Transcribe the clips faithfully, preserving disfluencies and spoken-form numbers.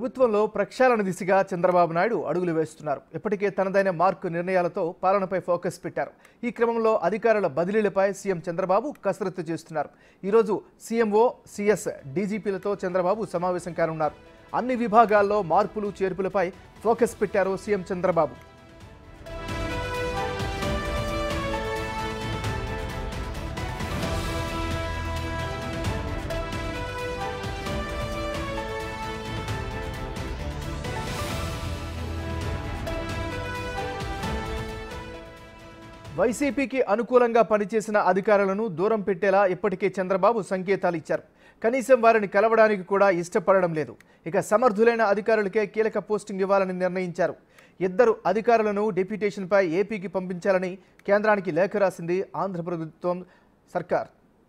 ప్రభుత్వంలో ప్రక్షాళన దిశగా చంద్రబాబు నాయుడు అడుగులు వేస్తున్నారు. ఇప్పటికే తనదైన మార్కు నిర్ణయాలతో పాలనపై ఫోకస్ పెట్టారు. ఈ క్రమంలో అధికారుల బదిలీలపై సీఎం చంద్రబాబు కసరత్తు చేస్తున్నారు. ఈరోజు సీఎంఓ, సీఎస్, డీజీపీలతో చంద్రబాబు సమావేశం కానున్నారు. అన్ని విభాగాల్లో మార్పులు చేర్పులపై ఫోకస్ పెట్టారు సీఎం చంద్రబాబు. వైసీపీకి అనుకూలంగా పనిచేసిన అధికారులను దూరం పెట్టేలా ఇప్పటికే చంద్రబాబు సంకేతాలు ఇచ్చారు. కనీసం వారిని కలవడానికి కూడా ఇష్టపడడం లేదు. ఇక సమర్థులైన అధికారులకే కీలక పోస్టింగ్ ఇవ్వాలని నిర్ణయించారు. ఇద్దరు అధికారులను డెప్యుటేషన్పై ఏపీకి పంపించాలని కేంద్రానికి లేఖ రాసింది ఆంధ్ర ప్రభుత్వం సర్కార్.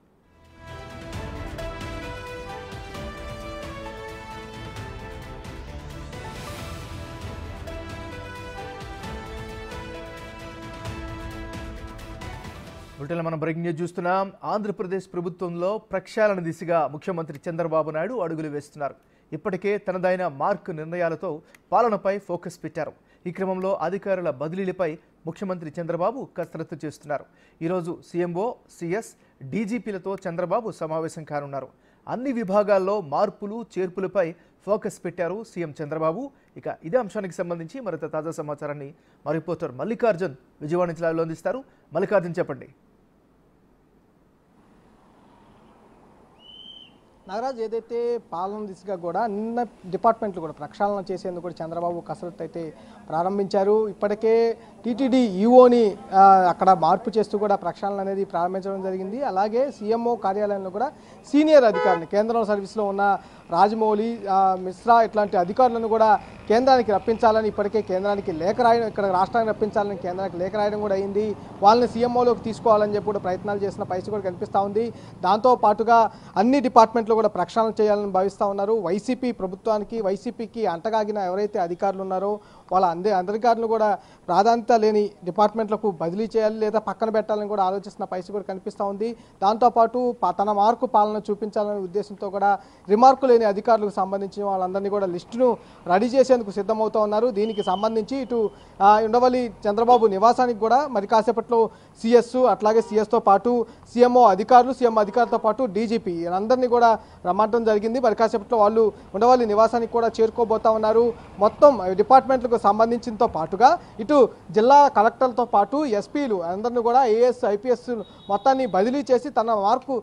బులెటిన్లో మనం బ్రేకింగ్ న్యూస్ చూస్తున్నాం. ఆంధ్రప్రదేశ్ ప్రభుత్వంలో ప్రక్షాళన దిశగా ముఖ్యమంత్రి చంద్రబాబు నాయుడు అడుగులు వేస్తున్నారు. ఇప్పటికే తనదైన మార్కు నిర్ణయాలతో పాలనపై ఫోకస్ పెట్టారు. ఈ క్రమంలో అధికారుల బదిలీలపై ముఖ్యమంత్రి చంద్రబాబు కసరత్తు చేస్తున్నారు. ఈరోజు సీఎంఓ, సీఎస్, డీజీపీలతో చంద్రబాబు సమావేశం కానున్నారు. అన్ని విభాగాల్లో మార్పులు చేర్పులపై ఫోకస్ పెట్టారు సీఎం చంద్రబాబు. ఇక ఇదే అంశానికి సంబంధించి మరింత తాజా సమాచారాన్ని మా రిపోర్టర్ మల్లికార్జున్ విజయవాడ నుంచి లైవ్లో అందిస్తారు. మల్లికార్జున్, చెప్పండి. నాగరాజ్, ఏదైతే పాలన దిశగా కూడా అన్ని డిపార్ట్మెంట్లు కూడా ప్రక్షాళన చేసేందుకు కూడా చంద్రబాబు కసరత్తు అయితే ప్రారంభించారు. ఇప్పటికే టీటీడీ ఈఓని అక్కడ మార్పు చేస్తూ కూడా ప్రక్షాళన అనేది ప్రారంభించడం జరిగింది. అలాగే సీఎంఓ కార్యాలయంలో కూడా సీనియర్ అధికారులు, కేంద్ర సర్వీస్లో ఉన్న రాజమౌళి, మిశ్రా ఇట్లాంటి అధికారులను కూడా కేంద్రానికి రప్పించాలని ఇప్పటికే కేంద్రానికి లేఖ రాయడం, ఇక్కడ రాష్ట్రానికి రప్పించాలని కేంద్రానికి లేఖ రాయడం కూడా అయింది. వాళ్ళని సీఎంఓలోకి తీసుకోవాలని చెప్పి కూడా ప్రయత్నాలు చేసిన పరిస్థితి కూడా కనిపిస్తూ ఉంది. దాంతో పాటుగా అన్ని డిపార్ట్మెంట్లు కూడా ప్రక్షాళన చేయాలని భావిస్తూ ఉన్నారు. వైసీపీ ప్రభుత్వానికి, వైసీపీకి అంటగాగిన ఎవరైతే అధికారులు ఉన్నారో వాళ్ళ అందే అధికారులు కూడా ప్రాధాన్యత లేని డిపార్ట్మెంట్లకు బదిలీ చేయాలి లేదా పక్కన పెట్టాలని కూడా ఆలోచిస్తున్న పరిస్థితి కూడా కనిపిస్తూ ఉంది. దాంతోపాటు తన మార్కు పాలన చూపించాలనే ఉద్దేశంతో కూడా రిమార్కు లేని అధికారులకు సంబంధించిన వాళ్ళందరినీ కూడా లిస్టును రెడీ చేసేందుకు సిద్ధమవుతూ ఉన్నారు. దీనికి సంబంధించి ఇటు ఉండవల్లి చంద్రబాబు నివాసానికి కూడా మరి కాసేపట్లో సీఎస్, అట్లాగే సీఎస్తో పాటు సీఎంఓ అధికారులు, సీఎం అధికారులతో పాటు డీజీపీ అందరినీ కూడా రమ్మంటం జరిగింది. మరి కాసేపట్లో వాళ్ళు ఉండవల్లి నివాసానికి కూడా చేరుకోబోతా ఉన్నారు. మొత్తం డిపార్ట్మెంట్లకు సంబంధించినతో పాటుగా ఇటు జిల్లా కలెక్టర్లతో పాటు ఎస్పీలు అందరినీ కూడా ఐఏఎస్, ఐపీఎస్ మొత్తాన్ని బదిలీ చేసి తన మార్కు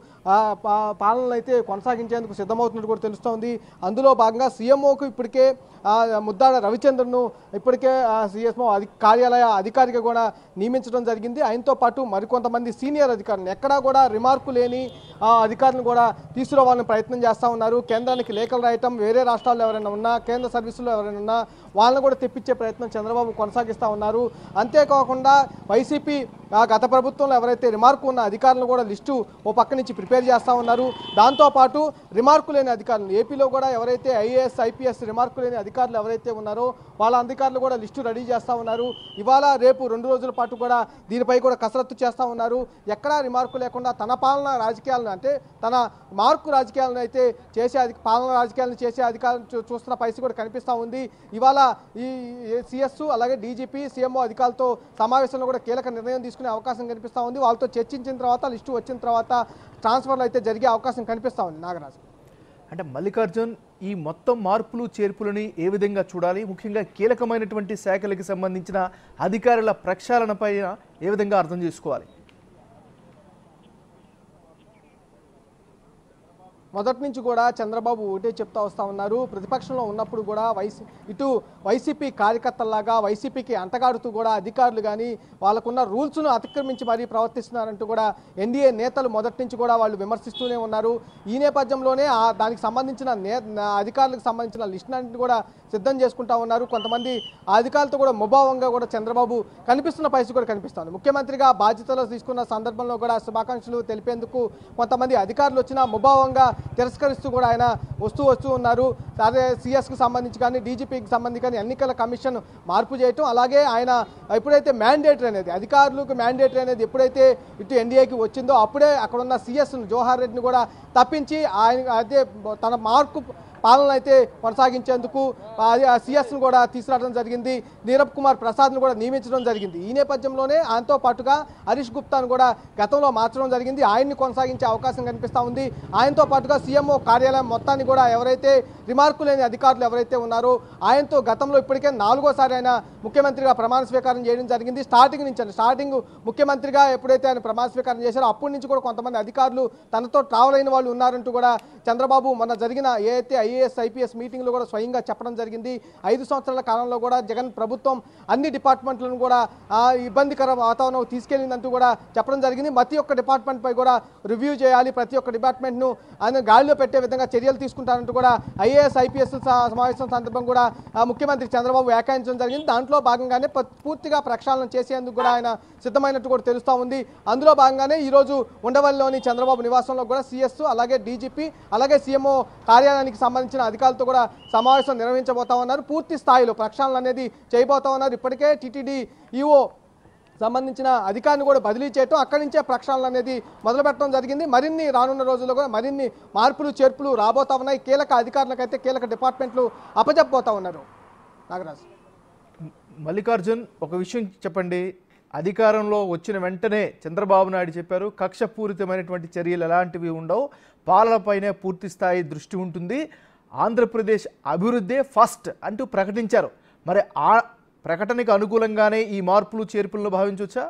పాలనలు అయితే కొనసాగించేందుకు సిద్ధమవుతున్నట్టు కూడా తెలుస్తోంది. అందులో భాగంగా సీఎంఓకు ఇప్పటికే ముద్దాడ రవిచంద్రను ఇప్పటికే సీఎంఓ అధి కార్యాలయ అధికారిగా కూడా నియమించడం జరిగింది. ఆయనతో పాటు మరికొంతమంది సీనియర్ అధికారులు, ఎక్కడా కూడా రిమార్కు లేని అధికారులను కూడా తీసుకురావాలని ప్రయత్నం చేస్తూ ఉన్నారు. కేంద్రానికి లేఖలు రాయటం, వేరే రాష్ట్రాల్లో ఎవరైనా ఉన్నా, కేంద్ర సర్వీసులో ఎవరైనా ఉన్నా వాళ్ళని కూడా తెప్పించే ప్రయత్నం చంద్రబాబు కొనసాగిస్తూ ఉన్నారు. అంతేకాకుండా వైసీపీ గత ప్రభుత్వంలో ఎవరైతే రిమార్కు ఉన్న అధికారులను కూడా లిస్టు ఓ పక్క నుంచి ప్రిపేర్ చేస్తూ ఉన్నారు. దాంతోపాటు రిమార్కు లేని అధికారులు ఏపీలో కూడా ఎవరైతే ఐఏఎస్, ఐపీఎస్ రిమార్కు లేని అధికారులు ఎవరైతే ఉన్నారో వాళ్ళ అధికారులు కూడా లిస్టు రెడీ చేస్తూ ఉన్నారు. ఇవాళ రేపు రెండు రోజుల పాటు కూడా దీనిపై కూడా కసరత్తు చేస్తూ ఉన్నారు. ఎక్కడా రిమార్కు లేకుండా తన పాలన రాజకీయాలను, అంటే తన మార్కు రాజకీయాలను అయితే చేసే అధి పాలన రాజకీయాలను చేసే అధికారులు చూస్తున్న పరిస్థితి కూడా కనిపిస్తూ ఉంది. ఇవాళ ఈ సీఎస్ అలాగే డీజీపీ, సీఎంఓ అధికారులతో సమావేశంలో కూడా కీలక నిర్ణయం తీసుకునే అవకాశం కనిపిస్తూ ఉంది. వాళ్ళతో చర్చించిన తర్వాత లిస్టు వచ్చిన తర్వాత ట్రాన్స్ఫర్లు అయితే జరిగే అవకాశం కనిపిస్తూ ఉంది. నాగరాజు, అంటే మల్లికార్జున్, ఈ మొత్తం మార్పులు చేర్పులని ఏ విధంగా చూడాలి? ముఖ్యంగా కీలకమైనటువంటి శాఖలకు సంబంధించిన అధికారుల ప్రక్షాళన పైన ఏ విధంగా అర్థం చేసుకోవాలి? మొదటి నుంచి కూడా చంద్రబాబు ఒకటే చెప్తా వస్తూ ఉన్నారు. ప్రతిపక్షంలో ఉన్నప్పుడు కూడా వైసీ ఇటు వైసీపీ కార్యకర్తల్లాగా వైసీపీకి అంటగాడుతూ కూడా అధికారులు కానీ వాళ్ళకున్న రూల్స్ను అతిక్రమించి మరీ ప్రవర్తిస్తున్నారంటూ కూడా ఎన్డీఏ నేతలు మొదటి నుంచి కూడా వాళ్ళు విమర్శిస్తూనే ఉన్నారు. ఈ నేపథ్యంలోనే దానికి సంబంధించిన నే అధికారులకు సంబంధించిన లిస్టులన్నింటినీ కూడా సిద్ధం చేసుకుంటా ఉన్నారు. కొంతమంది ఆ అధికారులతో కూడా ముభావంగా కూడా చంద్రబాబు కనిపిస్తున్న పరిస్థితి కూడా కనిపిస్తుంది. ముఖ్యమంత్రిగా బాధ్యతలు తీసుకున్న సందర్భంలో కూడా శుభాకాంక్షలు తెలిపేందుకు కొంతమంది అధికారులు వచ్చినా ముభావంగా తిరస్కరిస్తూ కూడా ఆయన వస్తూ వస్తూ ఉన్నారు. అదే సీఎస్కు సంబంధించి కానీ, డీజీపీకి సంబంధించి కానీ ఎన్నికల కమిషన్ మార్పు చేయటం, అలాగే ఆయన ఎప్పుడైతే మ్యాండేటరీ అనేది అధికారులకు మ్యాండేటరీ అనేది ఎప్పుడైతే ఇటు ఎన్డీఏకి వచ్చిందో అప్పుడే అక్కడ ఉన్న సీఎస్ జవహర్ రెడ్డిని కూడా తప్పించి ఆయన అదే తన మార్కు పాలన అయితే కొనసాగించేందుకు సిఎస్ను కూడా తీసుకురావడం జరిగింది. నీరబ్ కుమార్ ప్రసాద్ను కూడా నియమించడం జరిగింది. ఈ నేపథ్యంలోనే ఆయనతో పాటుగా హరీష్ గుప్తాను కూడా గతంలో మార్చడం జరిగింది. ఆయన్ని కొనసాగించే అవకాశం కనిపిస్తూ ఉంది. ఆయనతో పాటుగా సీఎంఓ కార్యాలయం మొత్తాన్ని కూడా ఎవరైతే రిమార్కు లేని అధికారులు ఎవరైతే ఉన్నారో ఆయనతో గతంలో ఇప్పటికే నాలుగోసారి ఆయన ముఖ్యమంత్రిగా ప్రమాణ స్వీకారం చేయడం జరిగింది. స్టార్టింగ్ నుంచి స్టార్టింగ్ ముఖ్యమంత్రిగా ఎప్పుడైతే ఆయన ప్రమాణ స్వీకారం చేశారో అప్పటి నుంచి కూడా కొంతమంది అధికారులు తనతో ట్రావెల్ అయిన వాళ్ళు ఉన్నారంటూ కూడా చంద్రబాబు మొన్న జరిగిన ఏదైతే ఐఏఎస్ ఐపీఎస్ మీటింగ్లో కూడా స్వయంగా చెప్పడం జరిగింది. ఐదు సంవత్సరాల కాలంలో కూడా జగన్ ప్రభుత్వం అన్ని డిపార్ట్మెంట్లను కూడా ఇబ్బందికర వాతావరణం తీసుకెళ్లిందంటూ కూడా చెప్పడం జరిగింది. ప్రతి ఒక్క డిపార్ట్మెంట్ పై కూడా రివ్యూ చేయాలి, ప్రతి ఒక్క డిపార్ట్మెంట్ను ఆయన గాలిలో పెట్టే విధంగా చర్యలు తీసుకుంటారంటూ కూడా ఐఏఎస్ ఐపీఎస్ సమావేశం సందర్భం కూడా ముఖ్యమంత్రి చంద్రబాబు వ్యాఖ్యానించడం జరిగింది. దాంట్లో భాగంగానే పూర్తిగా ప్రక్షాళన చేసేందుకు కూడా ఆయన సిద్ధమైనట్టు కూడా తెలుస్తూ ఉంది. అందులో భాగంగానే ఈరోజు ఉండవల్లిలోని చంద్రబాబు నివాసంలో కూడా సిఎస్ అలాగే డీజీపీ అలాగే సీఎంఓ కార్యాలయానికి సంబంధించిన అధికారులతో కూడా సమావేశం నిర్వహించబోతా ఉన్నారు. పూర్తి స్థాయిలో ప్రక్షాళన అనేది చేయబోతా ఉన్నారు. ఇప్పటికే టీటీడీ ఈఓ సంబంధించిన అధికారిని కూడా బదిలీ చేయటం అక్కడి నుంచే ప్రక్షాళన అనేది మొదలు పెట్టడం జరిగింది. మరిన్ని రానున్న రోజుల్లో కూడా మరిన్ని మార్పులు చేర్పులు రాబోతా ఉన్నాయి. కీలక అధికారులకైతే కీలక డిపార్ట్మెంట్లు అప్పచెప్పబోతా ఉన్నారు. నాగరాజ్, మల్లికార్జున్, ఒక విషయం చెప్పండి. అధికారంలో వచ్చిన వెంటనే చంద్రబాబు నాయుడు చెప్పారు కక్షపూరితమైనటువంటి చర్యలు ఎలాంటివి ఉండవు, పాలనపైనే పూర్తి స్థాయి దృష్టి ఉంటుంది, ఆంధ్రప్రదేశ్ అభివృద్ధే ఫస్ట్ అంటూ ప్రకటించారు. మరి ఆ ప్రకటనకు అనుకూలంగానే ఈ మార్పులు చేర్పులను భావించవచ్చా?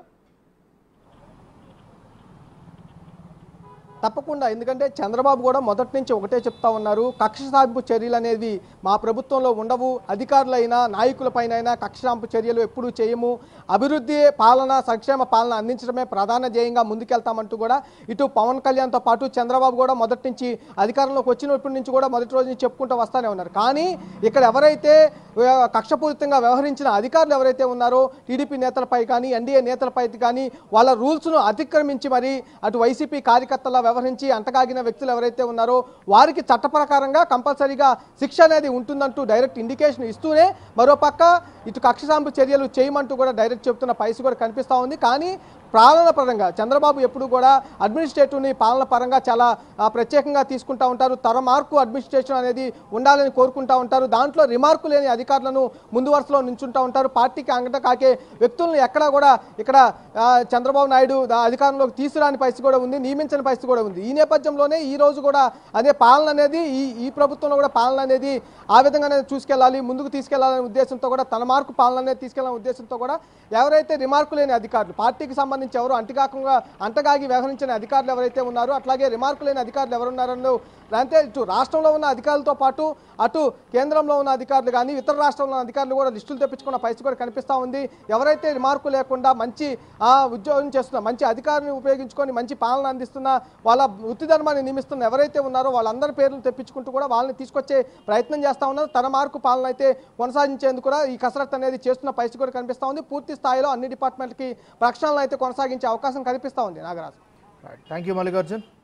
తప్పకుండా, ఎందుకంటే చంద్రబాబు కూడా మొదటి నుంచి ఒకటే చెప్తా ఉన్నారు, కక్ష సాధింపు చర్యలు అనేవి మా ప్రభుత్వంలో ఉండవు, అధికారులైనా నాయకులపైనైనా కక్ష సాధింపు చర్యలు ఎప్పుడూ చేయము, అభివృద్ధి పాలన సంక్షేమ పాలన అందించడమే ప్రధాన ధ్యేయంగా ముందుకెళ్తామంటూ కూడా ఇటు పవన్ కళ్యాణ్తో పాటు చంద్రబాబు కూడా మొదటి నుంచి అధికారంలోకి వచ్చినప్పటి నుంచి కూడా మొదటి రోజు నుంచి చెప్పుకుంటూ వస్తూనే ఉన్నారు. కానీ ఇక్కడ ఎవరైతే కక్షపూరితంగా వ్యవహరించిన అధికారులు ఎవరైతే ఉన్నారో టీడీపీ నేతలపై కానీ ఎన్డీఏ నేతలపై కానీ వాళ్ళ రూల్స్ను అతిక్రమించి మరి అటు వైసీపీ కార్యకర్తల వ్యవహరించి అంటగాగిన వ్యక్తులు ఎవరైతే ఉన్నారో వారికి చట్ట ప్రకారంగా కంపల్సరీగా శిక్ష అనేది ఉంటుందంటూ డైరెక్ట్ ఇండికేషన్ ఇస్తూనే మరోపక్క ఇటు కక్ష సాధింపు చర్యలు చేయమంటూ కూడా డైరెక్ట్ చెప్తున్న పరిస్థితి కూడా కనిపిస్తూ ఉంది. కానీ పాలన పరంగా చంద్రబాబు ఎప్పుడు కూడా అడ్మినిస్ట్రేటివ్ని పాలన పరంగా చాలా ప్రత్యేకంగా తీసుకుంటూ ఉంటారు. తర మార్కు అడ్మినిస్ట్రేషన్ అనేది ఉండాలని కోరుకుంటూ ఉంటారు. దాంట్లో రిమార్కు లేని అధికారులను ముందు వరుసలో నించుంటూ ఉంటారు. పార్టీకి అంగట కాకే వ్యక్తులను ఎక్కడా కూడా ఇక్కడ చంద్రబాబు నాయుడు అధికారంలోకి తీసుకురాని పరిస్థితి కూడా ఉంది, నియమించని పరిస్థితి కూడా ఉంది. ఈ నేపథ్యంలోనే ఈ రోజు కూడా అదే పాలన అనేది ఈ ఈ ప్రభుత్వంలో కూడా పాలన అనేది ఆ విధంగానే చూసుకెళ్ళాలి, ముందుకు తీసుకెళ్లాలనే ఉద్దేశంతో కూడా తన మార్కు పాలన అనేది తీసుకెళ్లాలనే ఉద్దేశంతో కూడా ఎవరైతే రిమార్కు లేని అధికారులు పార్టీకి సంబంధించి ఎవరు అంటగాకంగా అంటగాగి వ్యవహరించిన అధికారులు ఎవరైతే ఉన్నారో అట్లాగే రిమార్కు లేని అధికారులు ఎవరున్నారో అంటే ఇటు రాష్ట్రంలో ఉన్న అధికారులతో పాటు అటు కేంద్రంలో ఉన్న అధికారులు కానీ ఇతర రాష్ట్రంలో ఉన్న అధికారులు కూడా లిస్టులు తెప్పించుకున్న పరిస్థితి కూడా కనిపిస్తూ ఉంది. ఎవరైతే రిమార్కు లేకుండా మంచి ఉద్యోగం చేస్తున్న మంచి అధికారిని ఉపయోగించుకొని మంచి పాలన అందిస్తున్న వాళ్ళ వృత్తి ధర్మాన్ని నియమిస్తున్న ఎవరైతే ఉన్నారో వాళ్ళందరి పేర్లు తెప్పించుకుంటూ కూడా వాళ్ళని తీసుకొచ్చే ప్రయత్నం చేస్తూ ఉన్నారు. తన మార్కు పాలన అయితే కొనసాగించేందుకు కూడా ఈ కసరత్తు అనేది చేస్తున్న పరిస్థితి కూడా కనిపిస్తూ ఉంది. పూర్తి స్థాయిలో అన్ని డిపార్ట్మెంట్కి ప్రక్షాళన అయితే కొనసాగించే అవకాశం కనిపిస్తూ ఉంది. Nagaraju, thank you Mallikarjun.